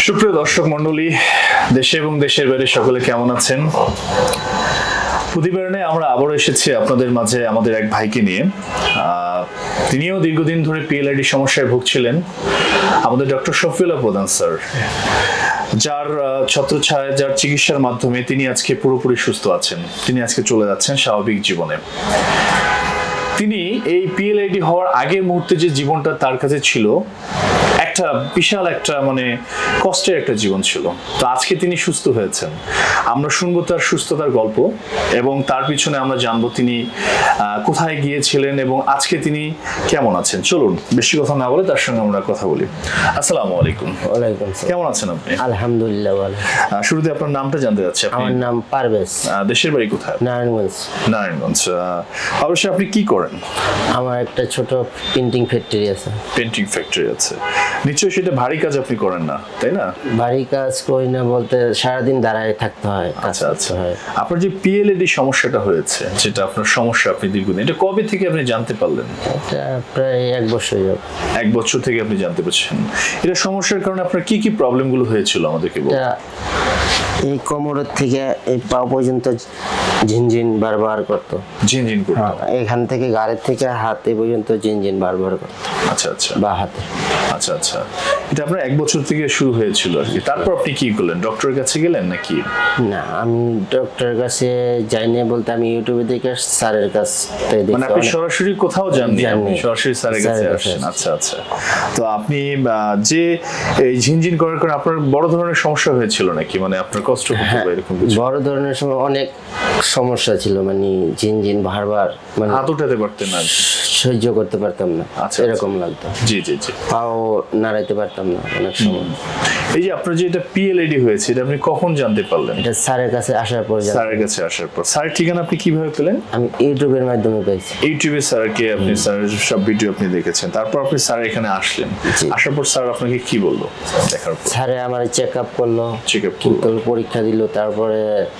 সুপ্রিয় দর্শক মণ্ডলী, দেশে এবং দেশের বাইরে সকলে কেমন আছেন? প্রতিবারে আমরা আবারও এসেছি আপনাদের মাঝে আমাদের এক ভাইকে নিয়ে। তিনিও দীর্ঘদিন ধরে PLID সমস্যায় ভুগছিলেন, আমাদের ডক্টর শফিউল্লাহ প্রধান স্যার, যার ছত্রছায়া, যার চিকিৎসার মাধ্যমে তিনি আজকে পুরোপুরি সুস্থ আছেন। তিনি আজকে চলে যাচ্ছেন স্বাভাবিক জীবনে। তিনি এই PLID হওয়ার আগের মুহূর্তে যে জীবনটা তার কাছে ছিল, একটা বিশাল একটা কষ্টের একটা জীবন ছিল। তো আজকে তিনি সুস্থ হয়েছেন। আমরা শুনবো তার সুস্থতার গল্প এবং তার পিছনে আমরা জানবো তিনি কোথায় গিয়েছিলেন এবং আজকে তিনি কেমন আছেন। চলুন বেশি কথা না বলে তার সঙ্গে আমরা কথা বলি। আসসালামু আলাইকুম। ওয়ালাইকুম আসসালাম। কেমন আছেন আপনি? আলহামদুলিল্লাহ ভালো। শুরুতে আপনার নামটা জানতে চাচ্ছি। আমার নাম পারভেজ। দেশের বাড়ি কোথায়? নারায়ণগঞ্জ। নারায়ণগঞ্জ। অবশ্যই আপনি কি করেন? আমার একটা ছোট পেন্টিং ফ্যাক্টরি আছে। পেন্টিং ফ্যাক্টরি আছে, নিশ্চয়ই সেটা ভারী কাজ আপনি করেন না, তাই না? ভারী কাজ করি না বলতে সারাদিন দাঁড়ায় থাকতে হয়। আচ্ছা আচ্ছা। আপনার যে PLID সমস্যাটা হয়েছে, যেটা আপনার সমস্যা, আপনি দীর্ঘদিন, এটা কবে থেকে আপনি জানতে পারলেন? এটা প্রায় 1 বছর যাবে। 1 বছর থেকে আপনি জানতে পারছেন। এটা সমস্যার কারণে আপনার কি কি প্রবলেম গুলো হয়েছিল আমাদেরকে বলুন। এই কোমরের থেকে এই পা পর্যন্ত ঝিনঝিন বারবার করতো। ঝিনঝিন করতো? এখান থেকে গাড়ির থেকে হাতে পর্যন্ত ঝিনঝিন বারবার করতো। আচ্ছা আচ্ছা। বা হাতে। আচ্ছা আচ্ছা। এটা আপনার 1 বছর থেকে শুরু হয়েছিল আর কি। তারপর আপনি কি করলেন? ডক্টরের কাছে গেলেন নাকি? না, আমি ডক্টরের কাছে যাইনি বলতে আমি ইউটিউবে দেখে স্যারের কাছে দেখি। আপনি সরাসরি কোথাও যাননি, আপনি সরাসরি স্যারের কাছে আসেন। আচ্ছা আচ্ছা। তো আপনি যে এই ঝিনঝিন করার কারণে আপনার বড় ধরনের সমস্যা হয়েছিল নাকি? আপনার কষ্ট হতো বা এরকম কিছু? বড় ধরনের অনেক সমস্যা ছিল, ঝিনঝিন বারবার, হাত উঠাতে পারতেন না, সহ্য করতে পারতাম না, এরকম লাগতো। জি জি জি। পাও নাড়াইতে পারতাম না অনেক সময়। এই যে আপনার যে এটা PLID হয়েছে, এটা আপনি কখন জানতে পারলেন? এটা স্যারের কাছে আসার পর। স্যারের কাছে আসার পর। স্যারের ঠিকানা আপনি কিভাবে পেলেন? আমি ইউটিউবের মাধ্যমে পেয়েছি। ইউটিউবে স্যারকে আপনি স্যারের সব ভিডিও আপনি দেখেছেন, তারপর আপনি স্যার এখানে আসলেন। আসার পর স্যার আপনাকে কি বললো দেখার পর? স্যারে আমার চেক আপ করলো, পরীক্ষা দিল, তারপরে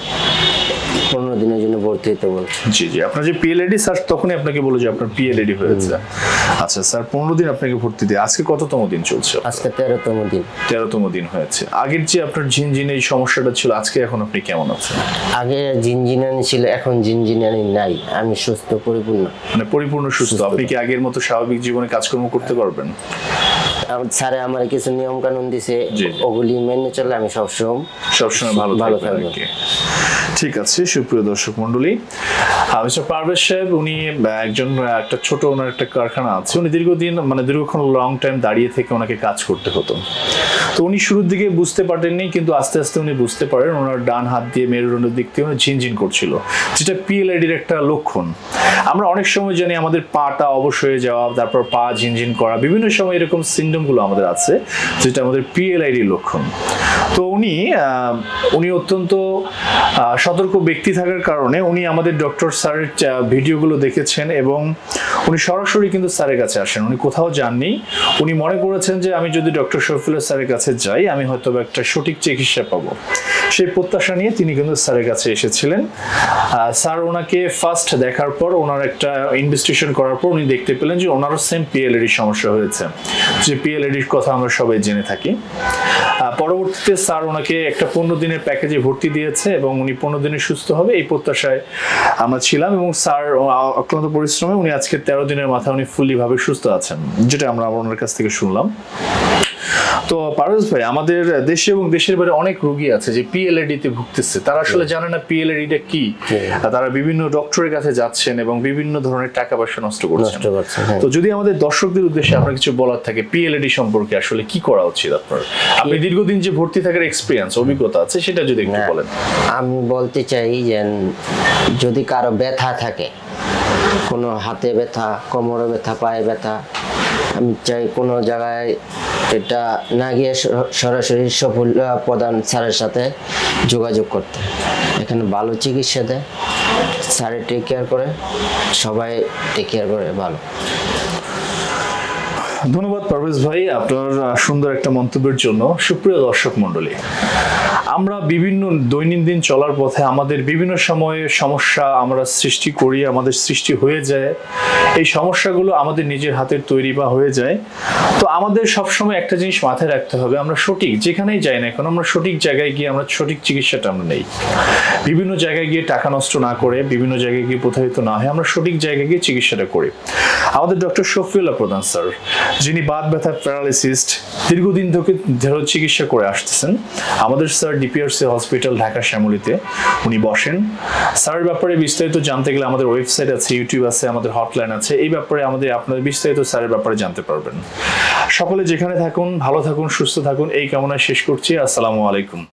15 দিনের জন্য ভর্তি হতে বলল। জি জি। আপনার যে PLID, স্যার তখনই আপনাকে বললো যে আপনার PLID হয়েছে। আচ্ছা স্যার, 15 দিন আপনাকে ভর্তি দিয়ে আজকে কততম দিন চলছে? আজকে 13তম দিন। 13তম দিন হয়েছে। আগের যে আপনার ঝিনঝিন এই সমস্যাটা ছিল, আজকে এখন আপনি কেমন আছেন? আগে ঝিনঝিনানি ছিল, এখন ঝিনঝিনানি নাই। আমি সুস্থ, পরিপূর্ণ। পরিপূর্ণ সুস্থ। আপনি কি আগের মতো স্বাভাবিক জীবনে কাজকর্ম করতে পারবেন? স্যারে আমার কিছু নিয়ম কানুন দিছে, ওগুলি মেনে চলে আমি সবসময় ভালো থাকবো। ঠিক আছে। সুপ্রিয় দর্শক মন্ডলী, মিস্টার পারভেজ সাহেব, উনি একটা ছোট, ওনার একটা কারখানা আছে। উনি দীর্ঘক্ষণ লং টাইম দাঁড়িয়ে থেকে ওনাকে কাজ করতে হতো। তো উনি শুরুর দিকে বুঝতে পারেননি, কিন্তু আস্তে আস্তে উনি বুঝতে পারেন ওনার ডান হাত দিয়ে মেরুদণ্ডের দিক থেকে উনি ঝিনঝিন করছিল, যেটা PLID-র একটা লক্ষণ। আমরা অনেক সময় জানি আমাদের পাটা অবশ হয়ে যাওয়া, তারপর পা ঝিনঝিন করা, বিভিন্ন সময় এরকম সিনড্রোমগুলো আমাদের আছে, যেটা আমাদের PLID-র লক্ষণ। তো উনি অত্যন্ত সতর্ক ব্যক্তি থাকার কারণে উনি আমাদের ডক্টর স্যারের ভিডিওগুলো দেখেছেন এবং উনি সরাসরি কিন্তু স্যারের কাছে আসেন। উনি কোথাও যাননি। উনি মনে করেছেন যে আমি যদি ডক্টর শফিউল্লাহ স্যারের কাছে যাই, আমি হয়তো একটা সঠিক চিকিৎসা পাবো। সেই প্রত্যাশা নিয়ে তিনি কিন্তু স্যারের কাছে এসেছিলেন। স্যার ওনাকে ফার্স্ট দেখার পর, ওনার একটা ইনভেস্টিগেশন করার পর উনি দেখতে পেলেন যে ওনারও সেম PLID সমস্যা হয়েছে, যে PLID-র কথা আমরা সবাই জেনে থাকি। পরবর্তীতে স্যার ওনাকে একটা 15 দিনের প্যাকেজে ভর্তি দিয়েছে এবং উনি 15 দিনে সুস্থ হবে, এই প্রত্যাশায় আমরা ছিলাম। এবং স্যার অক্লান্ত পরিশ্রমে উনি আজকে 13 দিনের মাথায় উনি ফুললি ভাবে সুস্থ আছেন, যেটা আমরা ওনার কাছ থেকে শুনলাম। তো পারভেজ ভাই, আমাদের দেশে এবং দেশের বাইরে অনেক রোগী আছে যে PLID-তে ভুগতেছে। তারা আসলে জানে না PLID-টা কি। তারা বিভিন্ন ডক্টরের কাছে যাচ্ছেন এবং বিভিন্ন ধরনের টাকা পয়সা নষ্ট করছেন। তো যদি আমাদের দর্শকদের উদ্দেশ্যে আপনার কিছু বলার থাকে PLID সম্পর্কে, আসলে কি করা উচিত আপনার? আপনি দীর্ঘদিন যে ভর্তি থাকার এক্সপিরিয়েন্স, অভিজ্ঞতা আছে, সেটা যদি একটু বলেন। আমি বলতে চাই যে যদি কারো ব্যথা থাকে, কোনো হাতে ব্যথা, কোমরে ব্যথা, পায়ে ব্যথা, আমি চাই কোনো জায়গায় এটা না গিয়ে সরাসরি শফিউল্লাহ প্রধান স্যারের সাথে যোগাযোগ করতে। এখানে ভালো চিকিৎসা দেয়, স্যারে টেক কেয়ার করে, সবাই টেক কেয়ার করে ভালো। ধন্যবাদ পারভেজ ভাই আপনার সুন্দর একটা মন্তব্যের জন্য। সুপ্রিয় দর্শক মন্ডলী, আমরা বিভিন্ন দৈনন্দিন চলার পথে আমাদের বিভিন্ন সময়ে সমস্যা আমরা সৃষ্টি করি, আমাদের সৃষ্টি হয়ে যায়। এই সমস্যাগুলো আমাদের নিজের হাতের তৈরি বা হয়ে যায়। তো আমাদের সবসময় একটা জিনিস মাথায় রাখতে হবে, আমরা সঠিক যেখানেই যাই না এখন আমরা সঠিক জায়গায় গিয়ে আমরা সঠিক চিকিৎসাটা আমরা নেই। বিভিন্ন জায়গায় গিয়ে টাকা নষ্ট না করে, বিভিন্ন জায়গায় গিয়ে প্রতারিত না হয় আমরা সঠিক জায়গায় গিয়ে চিকিৎসাটা করি। আমাদের ডক্টর শফিউল্লাহ প্রধান স্যার, যিনি বাত ব্যথা প্যারালাইসিস্ট দীর্ঘদিন ধরে চিকিৎসা করে আসতেছেন, আমাদের স্যার ডিপিআরসি হসপিটাল ঢাকা শ্যামলীতে উনি বসেন। স্যারের ব্যাপারে বিস্তারিত জানতে গেলে আমাদের ওয়েবসাইট আছে, ইউটিউব আছে, আমাদের হটলাইন আছে। এই ব্যাপারে আপনাদের বিস্তারিত স্যারের ব্যাপারে জানতে পারবেন। সকলে যেখানে থাকুন ভালো থাকুন, সুস্থ থাকুন এই কামনায় শেষ করছি। আসসালামু আলাইকুম।